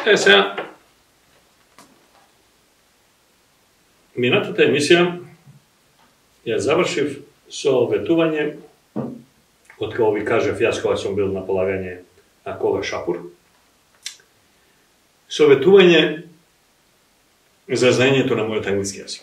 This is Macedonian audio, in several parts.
Сега, минатата емисија ја завршив со ветување, од кога ви кажав јас кога сум бил на полагање на Кога Шапур, со ветување за знаењето на мојот англиски јазик.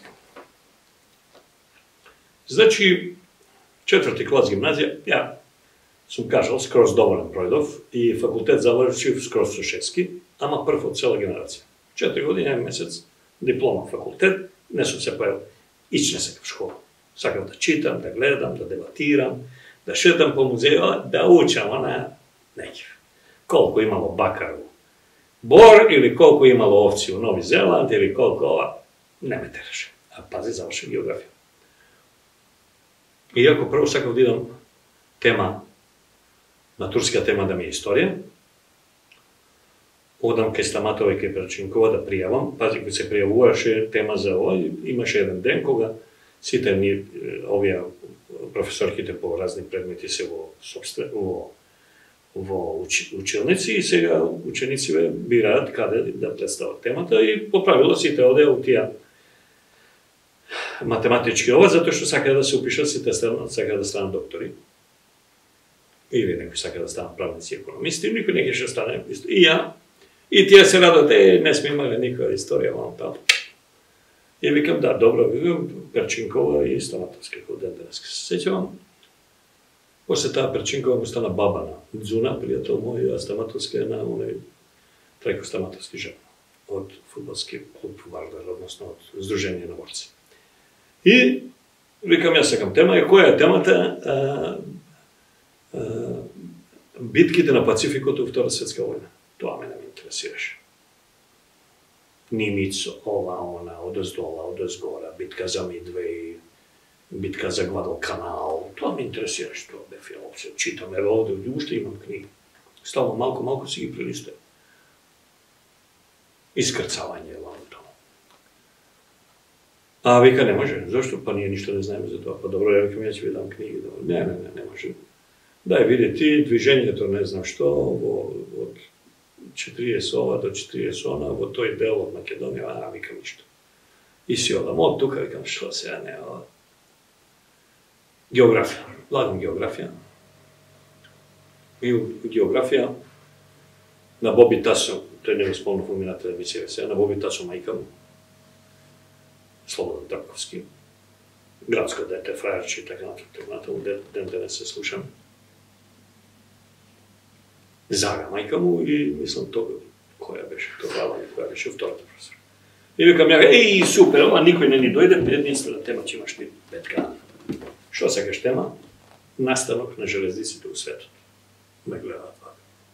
Значи, 4-ти клас гимназија, ја сум кажал, скроз доволен пројдов и факултет завршив скроз со 6, ама прв од цела генерација. 4 години, 1 месец, диплома факултет, не сум се појавил, ич не сакав школа. Сакав да читам, да гледам, да дебатирам, да шетам по музејот, да учам, она неќев. Колку имало бакар у Бор, или колку имало овци у Нови Зеланд, или колку ова, не ме тераше. А пази, завршив географија. Иако прво сакав да идам тема, матурска тема да ми е историја, одам кај Стаматова и кај Перчинкова да пријавам, пази, кој се пријавуваше тема за ова, имаше еден ден кога сите ни, овие професорките по разни предмети се во училници и сега учениците бираат каде да представат темата и по правило сите одеа у тие математички ова, затоа што сака да се упишат, сите сака да станат доктори. Или некој сака да станат правници и економисти, никој не ќе стане. И ја, и тие се радат, не сме имали никоја историја вам таму. И викам, да, добро, викам, Перчинкова и Стаматовска, кој ден денеска се сеќавам. После таа Перчинкова му стана баба на Дзуна, пријател мој, а Стаматовска е на оној Трајко Стаматовски жен, од фудбалски клуб Вардар, односно од Сдружение на борци. И викам, јас сакам тема, и која е темата? Битките на Пацификот во Втора светска војна. Тоа мене ме интересираше. Нимицо, ова, она, одоздола, одозгора, битка за Мидвеј, битка за Гвадалканал. Тоа ме интересираше, тоа бе филм. Читаме овде, уште имам книги. Стално малку си ги прилистувам. Искрцавање, лавно тоа. А вика, не може. Зошто? Па ние ништо не знаеме за тоа. Па добро, ја викам, ја ќе ви дам книги. Не може. Дај види ти, движењето не знам што, од 40 ова до 40 она, во тој дел од Македонија, викам ништо. И си одам од тука, викам, што сега не ова. Географија. Владам географија. И географија на Боби Тасо, тој не го спомнав во мината емисија сега, на Боби Тасо мајка му, Слободан Трпковски, градско дете, фрајерче и така натаму, ден денес се слушам. Зага мајка му и мислам тоа која беше, која беше втората професор. И викам ја, супер, ова никој не ни дојде, единствена тема ќе имаш ти петка. Што сакаш тема? Настанок на железниците у светот. Ме гледаат вака.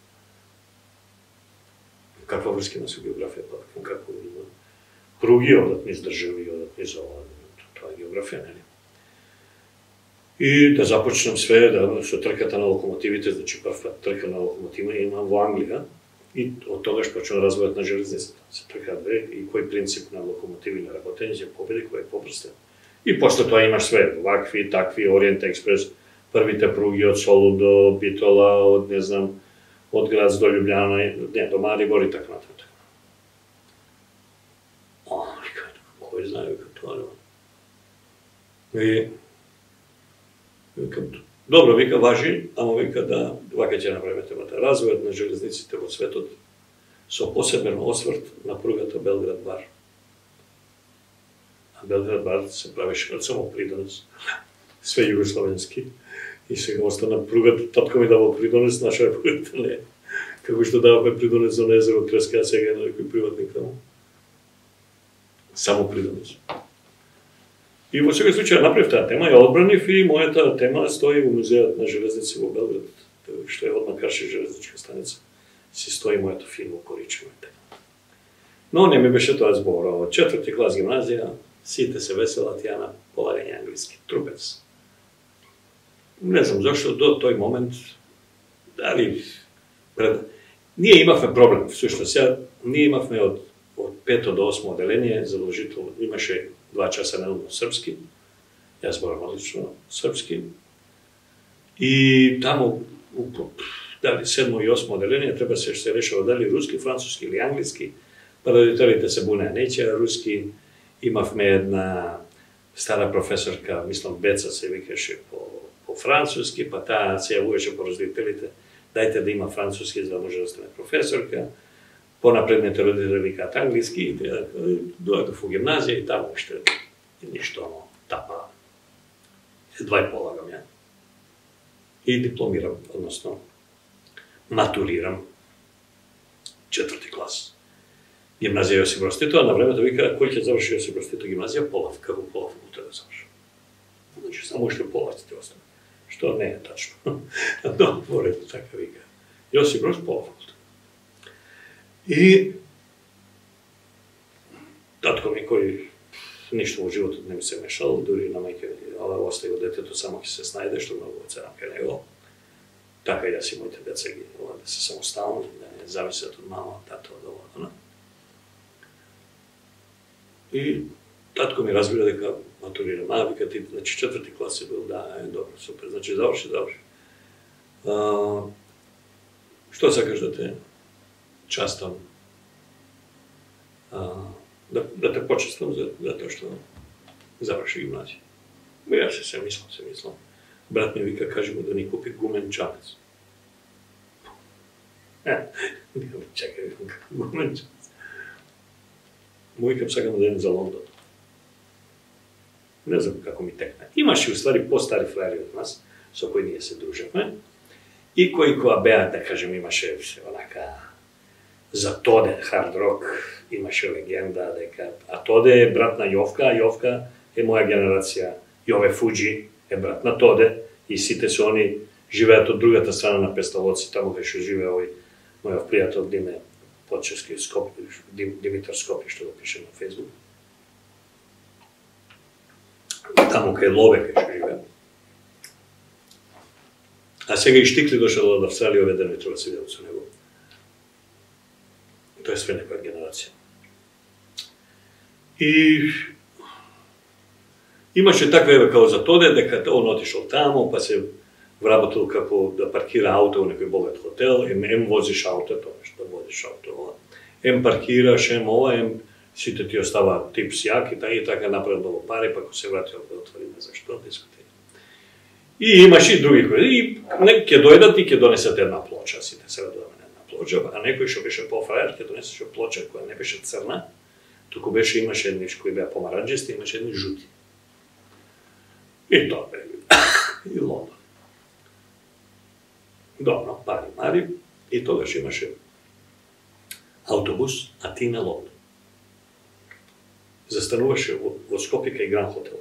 Каква врска има со географија, како пруги одат низ држави, одат низ ова, тоа е географија, нели? И да започнам све со трката на локомотивите, значи прв пат трка на локомотива имам во Англија и од тогаш почна развојот на железницата. Се тркаат две и кој принцип на локомотиви на работење ќе победи, кој е побрз. И после тоа имаш све, вакви, такви, Ориент Експрес, првите пруги од Солун до Битола, од не знам, од Грац до Љубљана, не, до Марибор и така натаму. Кој знае како тоа. И викам, добро, вика, важи, ама вика да, вака ќе направиме темата. Развојот на железниците во светот со посебен осврт на пругата Белград-Бар. А Белград-Бар се правеше од само придонес, све југословенски. И сега остана пругата, татко ми давал придонес, наша пругата не. Како што даваме придонес за езеро Креска, а сега е на некој приватник таму. Само придонес. И во секој случај направив таа тема, ја одбранив и мојата тема стои во музеот на железници во Белград, што е одма Карши железничка станица. Си стои мојата филма Коричево. Но не ми беше тоа збор. Од 4-ти клас гимназија, сите се веселат ја на полагање англиски. Трупец. Не знам зашто до тој момент, дали ние имавме проблем, всушност сега ние имавме од 5 до 8 оделение задолжително, имаше 2 часа неделно српски, јас зборам одлично српски, и таму дали 7 и 8 оделение, треба се решава дали руски, француски или англиски, па родителите се бунеа, неќе руски. Имавме една стара професорка, мислам Беца се викаше по француски, па таа се јавуваше по родителите, дајте да има француски за да може да стане професорка. Понапредните родители викаат англиски, и дојдов у гимназија и таму уште ништо тапа. Едва и полагам ја. И дипломирам, односно матурирам 4 клас. Гимназија Јосип Брз Тито, а на времето вика, кој ќе заврши Јосип Брз Тито гимназија? Полав, како полав факултет да заврши. Значи, само уште полавците остане. Што не е тачно. Но, поред така вика. Јосип Брз, полав факултет. И татко ми, кој ништо во животот не ми се мешал, дури на мајке, ала остави детето, само ќе се снајде, што многу оценам кај него. Така и јас и моите деца ги, да се самостални, да не зависат од мама, од тато, од ова, И татко ми разбира дека матурирам. Вика ти, значи 4 клас си бил, да, добро, супер, значи заврши. Што сакаш да те частам? Да те почестам за тоа што заврши гимназија. Јас се мислам. Брат ми вика, кажи му да ни купи гумен чамец. Чекај, гумен чамец. Му викам, сакам да идем за Лондон. Не знам како ми текна. Имаше уствари по-стари фраери од нас, со кои ние се дружевме, и кои која беа, да кажем, имаше онака за Тоде, хард рок, имаше легенда дека, а Тоде е брат на Јовка, а Јовка е моја генерација. Јове Фуджи е брат на Тоде, и сите се они живеат од другата страна на Пестолоци, таму кај што живее овој мојов пријател Диме Почевски, Димитар Скопи, што го пише на Фейсбук. Таму кај Лове, кај што живее. А сега и Штикли дошел од Австралија, ове ден треба да се видел со него. Тоа е све некоја генерација. И имаше таква еве као за Тоде, дека он отишол таму, па се вработил како да паркира ауто во некој богат хотел, ем возиш ауто, тоа што возиш ауто, ем паркираш, ем ова, сите ти оставаат типс јаки, и така направил много пари, па ако се вратил да отвори не знам што, дискотека. И имаше и други кои, и ќе дојдат и ќе донесат една плоча, сите се радуваме на една плоча, а некој што беше по-фраер ќе донесеше плоча која не беше црна, туку беше, имаше едни кои беа помаранџисти, имаше едни жути. И тоа бе, и Лондон. Добро, пари, мари, и тогаш имаше автобус Атина-Лондон. Застануваше во Скопје кај Гранд Хотел.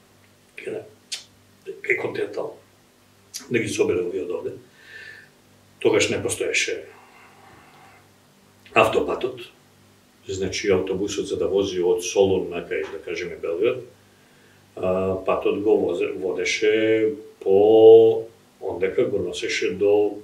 Кај Континентал. Да ги собере овие од овде. Тогаш не постоеше автопатот. Значи автобусот за да вози од Солун на кај, да кажеме, Белград, патот го водеше по ондека го носеше до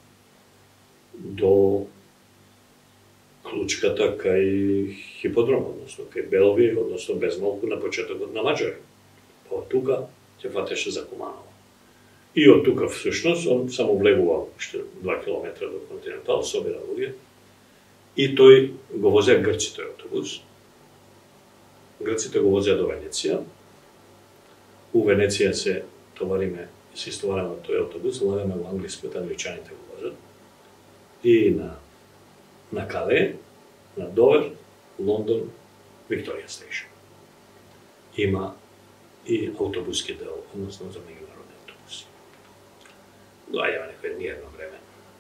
клучката кај хиподром, односно кај Белови, односно безмалку на почетокот на Маџари. Па од тука ќе фатеше за Куманово. И од тука всушност он само влегува уште 2 километра до Континентал, собира луѓе. И тој го возеа грци тој автобус. Грците го возеа до Венеција. У Венеција се товариме, се истовараме тој автобус, лагаме во англискиот, англичаните го возат. И на Кале, на Довер, Лондон, Викторија Стейшн. Има и автобуски дел, односно за меѓународни автобуси. Доаѓаме некој ниедно време.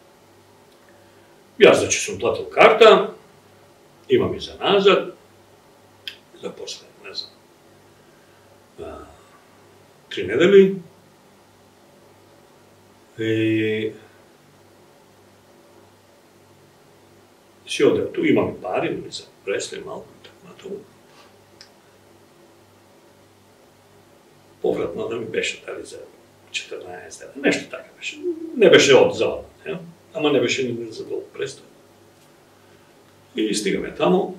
Јас значи сум платил карта, имам и за назад, за после, не знам, 3 недели. И си одев ту, имам пари, ми за пресли малку, така на тоа. Повратно да ми беше дали за 14 дена, нешто така беше. Не беше од за одмат, ама не беше ни за долг престој. И стигаме таму,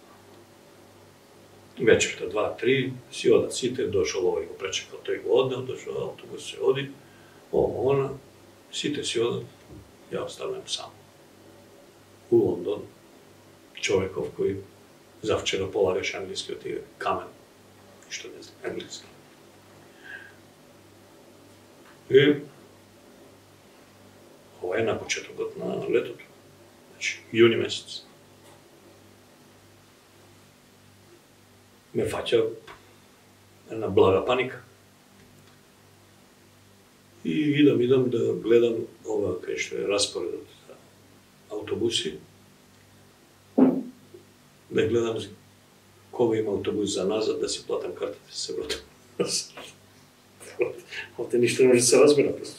вечерта 2-3, си одат сите, дошол овој го пречекал, тој го однел, дошол автобус се оди, она, сите си одат, ja ostanem sam. U London, čovjekov koji zavčera polagaš anglijski od tih kamen, ništa ne znam, anglijski. I ovo je na početak na letotu, znači juni mjesec. Me faća jedna blaga panika. I idem da gledam kaj što je raspored od autobusi. Da gledam koga ima autobus za nazad, da si platam kartu, da se vratim. Ovdje ništa ne može se razmjera prosto.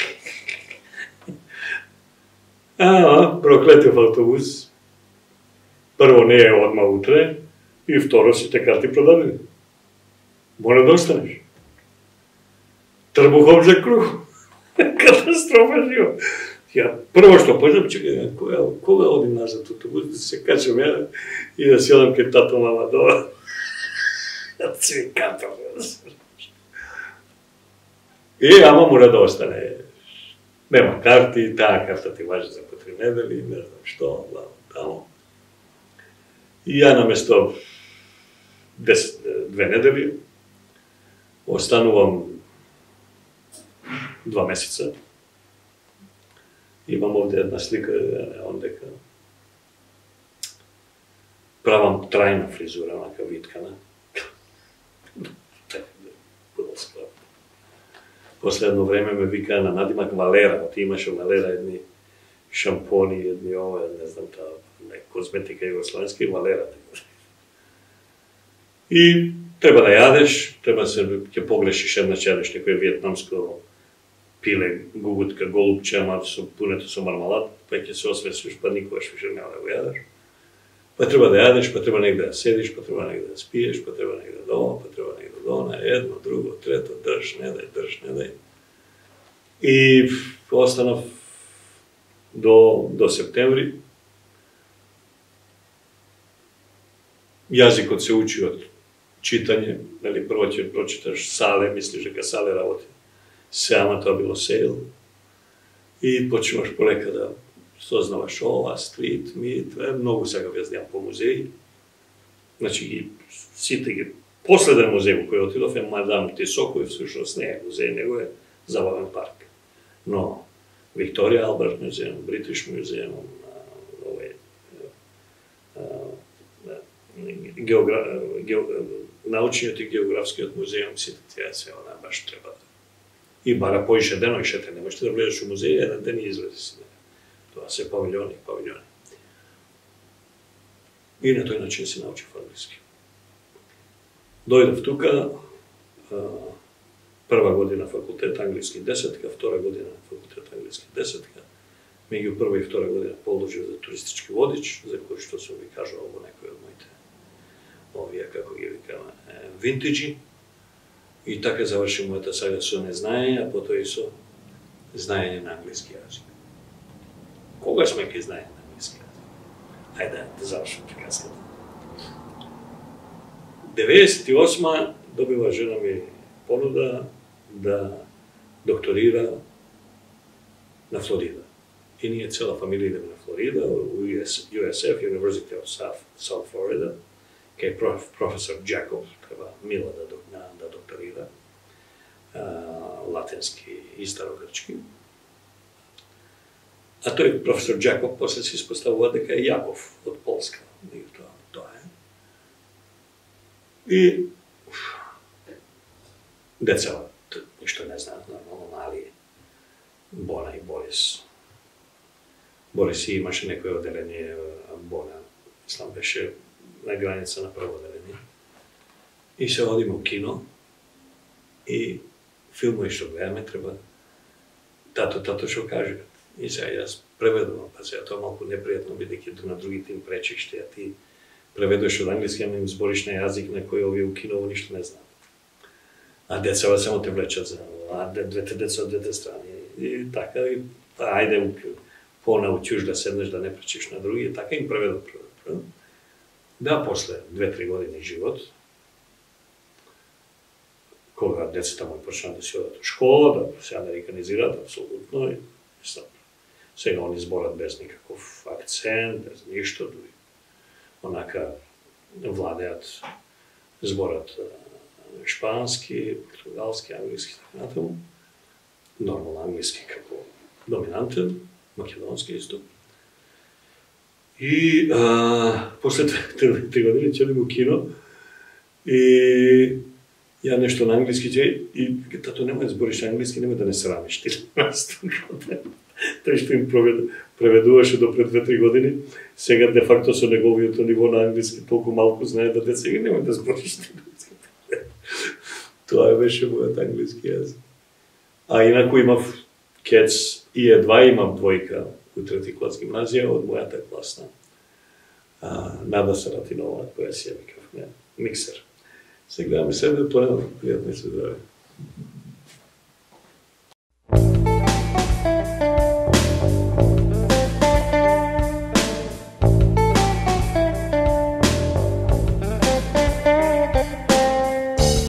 Prokletio autobus. Prvo ne je odmah u tren i vtoro si te karti prodavili. Mora da ostaneš. Trbuhom za kruh. Katastrofa živa. Ja prvo što pođem, čekaj, koga odim nazad u autobus, da se kačem ja i da si odam kaj tato mama dole. Svi katom. I ama mora da ostane. Nema karti, ta karta ti važi za po 3 nedelje, ne znam što, tamo. I ja namjesto 2 nedelje ostanu vam 2 mjeseca. Imam ovdje jedna slika, onda kao prava trajna frizura, onaka vitkana. Posle jedno vreme me vika na nadimak Valera, ti imaš od Valera jedni šamponi, jedni ovo, ne znam, ta kozmetika jugoslovenska i Valera. I treba da jadeš, treba se pogrešiš jedna čadeš neko je vjetnamsko pile, gugutka, golupče, puneto su marmalad, pa će se osvesiš, pa niko još više nema da jadaš. Pa treba da jadeš, pa treba negdje da sediš, pa treba negdje da spiješ, pa treba negdje doma, pa treba negdje dona, jedno, drugo, treto, drž, ne daj. I ostanov do septembri. Jazik od se uči od čitanje, prvo će pročitaš sale, misliš da ga sale ravoti. Seama to bilo sale. I počneš ponekada spoznavaš ova, street, mnogo se ga vjezdjam po muzeji. Znači, i siti posljedan muzej u koji je otidov je Madame Tussauds, sušnost ne je muzej, nego je zabavan park. No, Victoria Albert Museum, British Museum, naučnjati geografski od muzejom, sitati ona baš treba. I bara pojiše deno i šete, ne možete da gledaš u muzeje, jedan den i izlezi se. To se paviljoni. I na toj način se nauči anglijski. Dojdem tuka, prva godina fakultet anglijski 10, vtora godina fakultet anglijski 10. Među prva i vtora godina položio za turistički vodič, za koji što se mi kažu ovo nekoj od mojte ovije, kako ga vikama, vintage. I tako završimo eta saga su neznanje, a potom su znanje na anglijski jezik. Koga smo neki znanje na anglijski jezik? Ajde, da završim kasnije. 98. dobiva žena mi ponuda da doktorira na Florida. I nije cela familija ide na Florida, u USF, University of South Florida, kaj je profesor Jacob, treba Mila da doktorira, latinski i starogrčki. A to je profesor Jacob, posle se ispostavio da je Jakov od Polska. To je. I deca, ništa ne zna, normalno mali, Bona i Boris. Boris imaše neko odelenje, Bona, mislim, beše na granica na prvo odelenje. I se odimo u kino i filmuje što gledame, treba tato što kaže. I se ja prevedem, pa se ja to malo neprijatno bi neki na drugi tim prečiš, a ti preveduješ od anglijski, ja im zboriš na jazik na koji ovi u kinovu ništa ne zna. A deca samo te vlečat za, a dvete deca od dvete strane. I tako, ajde ponaučiš da sedneš, da ne prečiš na drugi, tako im prevedu. Da, posle 2-3 godine život, koga deca tamo počne da se odat u školu, da se amerikanizirati, apsolutno, Сега oni зборат без никаков акцент, без ништо, дури онака владеат, зборат шпански, португалски, англиски, така натаму. Нормално англиски како доминантен, македонски исто. И после 3 години ќелим у кино и ја нешто на англиски и тато немој збориш англиски, немој да не срамиш ти. Тој што им преведуваше до пред 2-3 години, сега де факто со неговиот ниво на англиски толку малку знае да деца и немој да збориш ти. Тоа беше мојот англиски јазик. А инаку имав кец и едва имам двојка у 3-ти клас гимназија од мојата класна. Нада Саратинова, која си ја викавме, миксер. Сега ми седе, тоа пријатно се здраве.